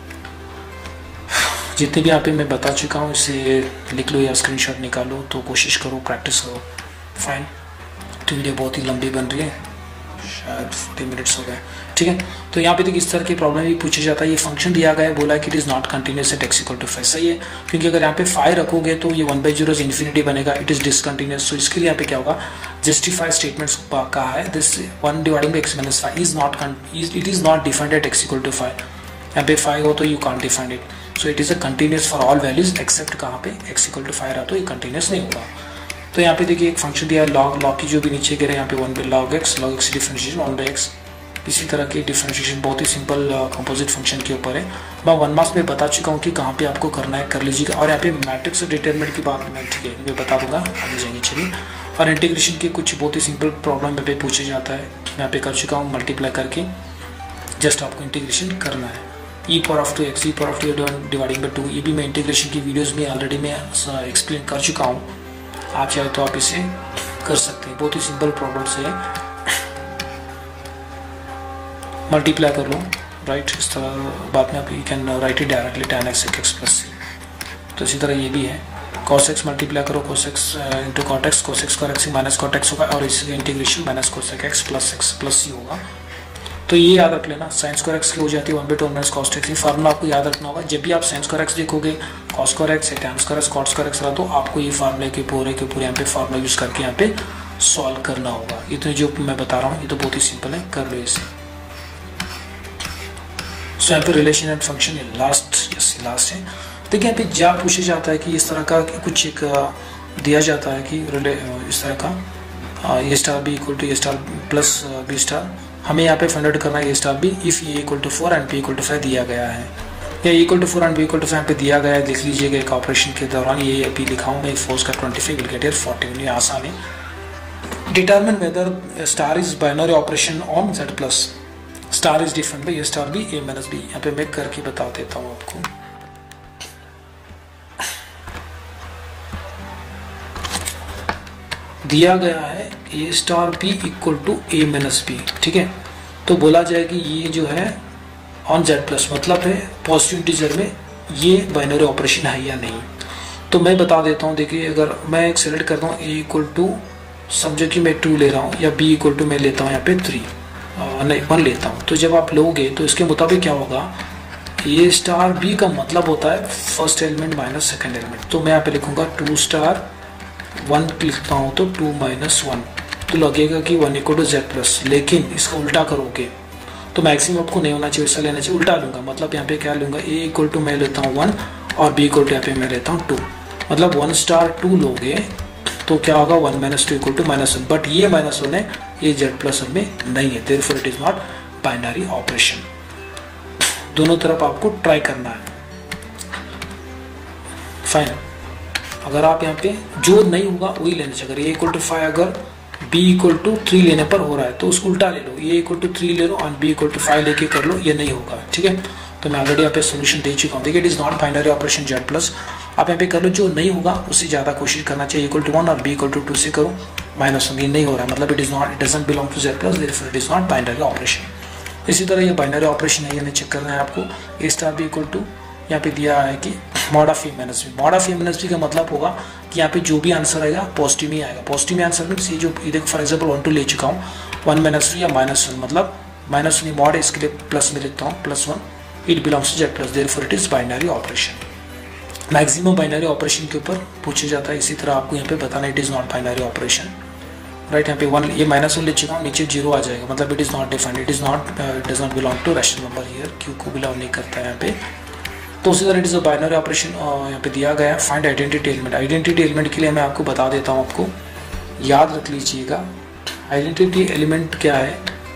जितने भी यहाँ पे मैं बता चुका हूँ इसे लिख लो या स्क्रीनशॉट निकालो, तो कोशिश करो, प्रैक्टिस करो। फाइन, तो वीडियो बहुत ही लंबी बन रही है, शायद फोर्टी मिनट्स हो गए, ठीक है। तो यहाँ पे देखिए इस तरह की प्रॉब्लम भी पूछा जाता है। ये फंक्शन दिया गया है, बोला कि it is not continuous at x equal to five, सही है, क्योंकि अगर यहाँ पे फाइव रखोगे तो ये वन बाई जीरो से इन्फिनिटी बनेगा, इट इज़ डिसकंटिन्यूस। तो इसके लिए यहाँ पे क्या होगा, जस्टिफाई स्टेटमेंट्स कहा है, this one dividing by x minus five is not it is not defined at x equal to five. यहाँ पे फाइव हो तो you can't defined it, so it is a continuous for all values except कहाँ पे x equal to five रहा तो ये continuous नहीं होगा। तो यहाँ पे देखिए एक फंक्शन दिया है लॉग, लॉग की जो भी नीचे गिरे यहाँ पे one by log x, log x differentiation one by x. इसी तरह की डिफरेंशिएशन बहुत ही सिंपल कंपोजिट फंक्शन के ऊपर है, मैं वन मार्क्स में बता चुका हूँ कि कहाँ पे आपको करना है, कर लीजिएगा। और यहाँ पे मैट्रिक्स और डिटरमिनेंट की बात मैं ठीक है मैं बता दूंगा, आगे जाएंगे चलिए। और इंटीग्रेशन के कुछ बहुत ही सिंपल प्रॉब्लम पे पूछा जाता है, यहाँ पे कर चुका हूँ, मल्टीप्लाई करके जस्ट आपको इंटीग्रेशन करना है। E power of two x, e power of two dividing by two, ये भी मैं इंटीग्रेशन की वीडियोज़ में ऑलरेडी मैं एक्सप्लेन कर चुका हूँ, आप चाहे तो आप इसे कर सकते हैं, बहुत ही सिंपल प्रॉब्लम से है। मल्टीप्लाई कर लो, राइट। इस तरह बाद में आप you can write it directly tan x x plus c. तो इसी तरह ये भी है, cos x मल्टीप्लाई करो cos x into cot x, cos x cos x minus cot x होगा और इसका integration minus cos x plus x plus c होगा। तो ये याद रख लेना, साइन स्क्वायर एक्स की हो जाती है one by two minus cos x. ये फार्मूला आपको याद रखना होगा। जब भी आप साइन स्क्वायर एक्स देखोगे, cos square x, tan square x, cot square x रहा, तो आपको ये फार्मूले के पूरे के पूरे यहाँ पे फार्मूला यूज करके यहाँ पे सॉल्व करना होगा। इतने जो मैं बता रहा हूँ ये तो बहुत ही सिंपल है, कर लो इसे। सो यहाँ पे रिलेशन एंड फंक्शन ये लास्ट, यस लास्ट है। देखिए यहाँ पे जब पूछा जाता है कि इस तरह का कुछ एक दिया जाता है कि इस तरह का a star b equal to a star plus b star, हमें यहाँ पे फाइंड आउट करना है a star b if a equal to four and b equal to five दिया गया है, या equal to four and b equal to five यहाँ पे दिया गया है। देख लीजिएगा एक ऑपरेशन के दौरान ये अभी लिखा हूँ मैं, फोर्स का twenty five will get here forty, ये आसान है। Determine whether star is binary operation on Z plus, star is different by a star b a minus b. यहाँ पे मैं करके बता देता हूँ आपको। दिया गया है a star b equal to a minus b, ठीक है। तो बोला जाए कि ये जो है ऑन जेड प्लस, मतलब है पॉजिटिव इंटीजर में ये बाइनरी ऑपरेशन है या नहीं। तो मैं बता देता हूँ। देखिए अगर मैं एक सेलेक्ट करता हूँ ए इक्वल टू, समझो कि मैं टू ले रहा हूँ, या बी इक्वल टू मैं लेता हूँ यहाँ पे थ्री, नहीं वन लेता हूँ, तो जब आप लोगे तो इसके मुताबिक क्या होगा, ए स्टार बी का मतलब होता है first element minus second element. तो मैं यहाँ पे लिखूंगा टू स्टार वन लिखता हूँ तो टू माइनस वन, तो लगेगा कि one equal to Z plus. लेकिन इसका उल्टा करोगे तो मैक्सिमम आपको नहीं होना चाहिए, ऐसा लेना चाहिए, उल्टा लूंगा। मतलब यहाँ पे क्या लूंगा, ए इक्वल टू मैं लेता हूँ वन और बी इक्वल टू यहाँ पे मैं लेता हूँ टू। मतलब वन स्टार टू लोगे तो क्या होगा, one minus two equal to minus one. But ये माइनस वन है, ये जेड प्लस वन में नहीं है, therefore it is not binary operation. दोनों तरफ आपको ट्राई करना है, फाइन। अगर आप यहाँ पे जो नहीं होगा वही लेना चाहिए। अगर ए इक्वल टू फाइव, अगर बी इक्वल टू थ्री लेने पर हो रहा है तो उसको उल्टा ले लो, ए इक्वल टू थ्री ले लो और बी इक्वल टू फाइव लेके कर लो, ये नहीं होगा, ठीक है। तो मैं ऑलरेडी यहाँ पे सोल्यूशन दे चुका हूँ। देखिए it is not binary operation Z plus, आप यहाँ पे कर लो। जो नहीं होगा उससे ज़्यादा कोशिश करना चाहिए, इक्वल टू वन और बी इक्वल टू टू से करो, माइनस वन, ये नहीं हो रहा है, मतलब it is not, it doesn't belong to Z plus, therefore it is not binary operation. इसी तरह ये बाइनरी ऑपरेशन है, ये नहीं चेक करना है आपको। A star b equal to यहाँ पे दिया है कि mod of a minus b. Mod of a minus b का मतलब होगा कि यहाँ पे जो भी आंसर आएगा पॉजिटिव में आएगा। पॉजिटिव में आंसर मीन्स ये जो देखो फॉर एग्जाम्पल वन टू ले चुका हूँ, वन माइनस थ्री या माइनस वन, मतलब माइनस वन मॉड है, इसके लिए प्लस में लिखता हूँ plus one, it belongs to Z plus, therefore it is binary operation. Maximum binary operation के ऊपर पूछा जाता है। इसी तरह आपको यहाँ पे बताना it is not binary operation, right. यहाँ पे वन, ये माइनस वन ले चुका हूँ, नीचे जीरो आ जाएगा, मतलब it is not defined, it is not, it does not belong to rational number here, Q को बिलोंग नहीं करता है यहाँ पे। तो उसी तरह it is a binary operation यहाँ पे दिया गया है। Find identity element. Identity element के लिए मैं आपको बता देता हूँ, आपको याद रख लीजिएगा। आइडेंटिटी एलिमेंट क्या है,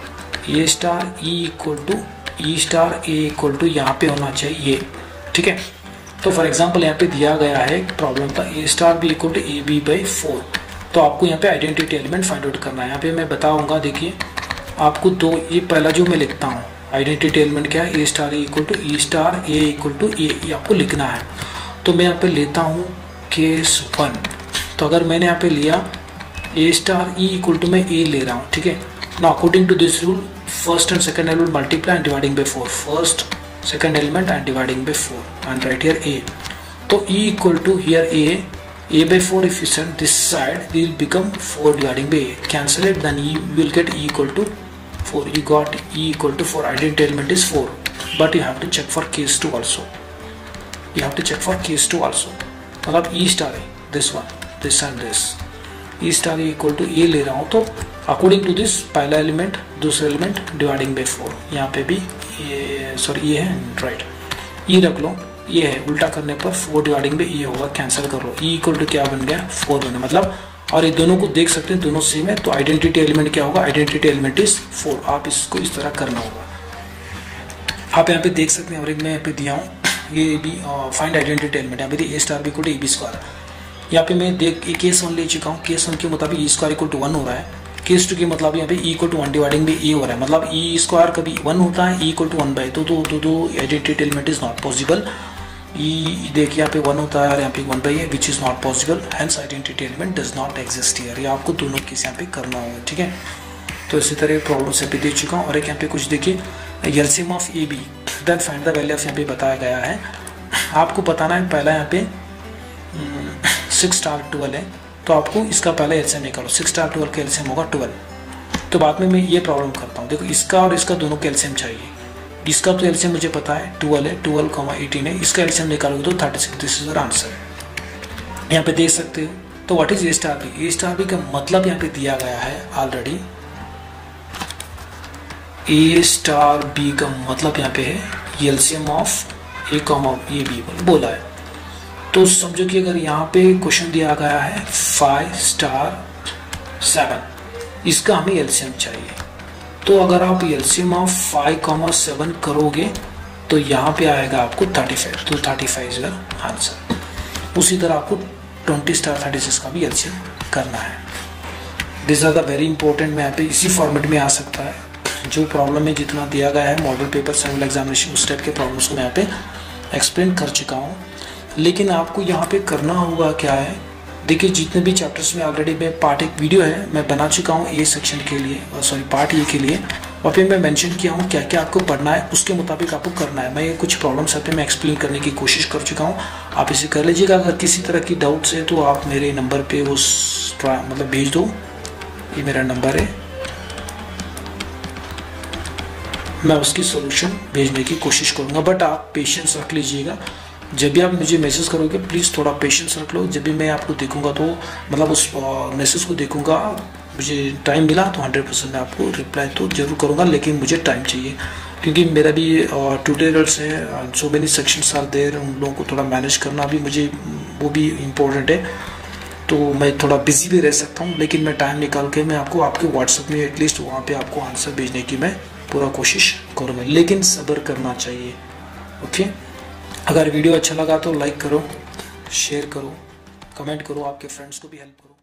a star e equal to e star a equal to यहाँ पे होना चाहिए, ठीक है। तो फॉर एग्जाम्पल यहाँ पे दिया गया है, प्रॉब्लम था a star b equal to a b by four, तो आपको यहाँ पे आइडेंटिटी एलिमेंट फाइंड आउट करना है। यहाँ पे मैं बताऊँगा, देखिए आपको दो, ये पहला जो मैं लिखता हूँ आइडेंटिटी एलिमेंट क्या है, a star a equal to e star a equal to a, ये आपको लिखना है। तो मैं यहाँ पे लेता हूँ केस वन। तो अगर मैंने यहाँ पे लिया a star e equal to मैं ए ले रहा हूँ, ठीक है ना। According to this rule first and second element multiply and dividing by four, first second element and dividing by four and write here a. तो e equal to here a, a by four, if you send this side it will become four dividing by a, cancel it, then you will get e equal to four. You got e equal to four. Identity element is four, but you have to check for case two also. You have to check for case two also. मतलब e star है, this one, this and this, e star e equal to a ले रहा हूँ, तो according to this पहला element दूसरा element dividing by four, यहाँ पे भी ये सॉरी ये है, राइट, e रख लो, ये है, उल्टा करने पर फोर डिवाइडिंग में ये होगा, कैंसिल कर लो, ई इक्वल टू क्या बन गया फोर बना, मतलब और ये दोनों को देख सकते हैं दोनों सेम है। तो आइडेंटिटी एलिमेंट क्या होगा, आइडेंटिटी एलिमेंट इज फोर। आप इसको इस तरह करना होगा। आप यहाँ पे देख सकते हैं, और एक मैं यहाँ पे दिया हूँ ये भी फाइंड आइडेंटिटी एलिमेंट, यहाँ पे a star b equal to a b square. यहाँ पे मैं देख केस वन ले चुका हूँ, केस वन के मुताबिक e square equal to one हो रहा है, केस टू के मतलब यहाँ पे e equal to one dividing by a हो रहा है, मतलब ई स्क्वायर कभी वन होता है, e equal to one by, तो दो दो identity element is not possible. E देखिए यहाँ पे वन होता है और यहाँ पे वन बाई है, which is not possible, hence identity element does not exist here. ये आपको दोनों केस यहाँ पे करना होगा, ठीक है। तो इसी तरह प्रॉब्लम्स यहाँ पे दे चुका हूँ। और एक यहाँ पे कुछ देखिए, LCM of a b then find the value of, यहाँ पे बताया गया है आपको बताना है। पहला यहाँ पे सिक्स स्टार ट्वेल्व है, तो आपको इसका पहले एलसीएम निकालो। सिक्स स्टार ट्वेल्व का एलसीएम होगा ट्वेल्व। तो बाद में मैं ये प्रॉब्लम करता हूँ, देखो इसका और इसका दोनों का एलसीएम चाहिए। इसका तो एलसीएम मुझे पता है ट्वेल्व है, ट्वेल्व कॉमा एटीन है, इसका एलसीएम निकालोगे तो thirty six. This is answer. यहाँ पे देख सकते हो। तो what is a star b? A star b का मतलब यहाँ पे दिया गया है ऑलरेडी। ए स्टार बी का मतलब यहाँ पे है LCM of a comma a b बोला है। तो समझो कि अगर यहाँ पे क्वेश्चन दिया गया है फाइव स्टार सेवन, इसका हमें एलसीएम चाहिए। तो अगर आप LCM of five comma seven करोगे तो यहाँ पे आएगा आपको थर्टी फाइव। तो थर्टी फाइव इज आंसर। उसी तरह आपको ट्वेंटी स्टार थर्टी सिक्स का भी एलसीएम करना है। This are the very important. में यहाँ पे इसी फॉर्मेट में आ सकता है। जो प्रॉब्लम में जितना दिया गया है मॉडल पेपर सिविल एग्जामिनेशन, उस टाइप के प्रॉब्लम्स को मैं यहाँ पे एक्सप्लेन कर चुका हूँ। लेकिन आपको यहाँ पे करना होगा क्या है, देखिए जितने भी चैप्टर्स में ऑलरेडी मैं पार्ट एक वीडियो है मैं बना चुका हूँ ए सेक्शन के लिए, सॉरी पार्ट ए के लिए। और फिर मैं मेंशन किया हूँ क्या क्या आपको पढ़ना है, उसके मुताबिक आपको करना है। मैं ये कुछ प्रॉब्लम्स पे मैं एक्सप्लेन करने की कोशिश कर चुका हूँ, आप इसे कर लीजिएगा। अगर किसी तरह की डाउट्स है तो आप मेरे नंबर पे उस मतलब भेज दो, ये मेरा नंबर है, मैं उसकी सोल्यूशन भेजने की कोशिश करूँगा। बट आप पेशेंस रख लीजिएगा। जब भी आप मुझे मैसेज करोगे प्लीज़ थोड़ा पेशेंस रख लो। जब भी मैं आपको देखूंगा तो मतलब उस मैसेज को देखूंगा, मुझे टाइम मिला तो हंड्रेड परसेंट मैं आपको रिप्लाई तो जरूर करूंगा। लेकिन मुझे टाइम चाहिए क्योंकि मेरा भी ट्यूटोरियल्स है, so many sections are there, उन लोगों को थोड़ा मैनेज करना भी मुझे वो भी इम्पोर्टेंट है। तो मैं थोड़ा बिजी भी रह सकता हूँ, लेकिन मैं टाइम निकाल के मैं आपको आपके व्हाट्सएप में एटलीस्ट वहाँ पर आपको आंसर भेजने की मैं पूरा कोशिश करूँगा। लेकिन सब्र करना चाहिए। ओके, अगर वीडियो अच्छा लगा तो लाइक करो, शेयर करो, कमेंट करो, आपके फ्रेंड्स को भी हेल्प करो।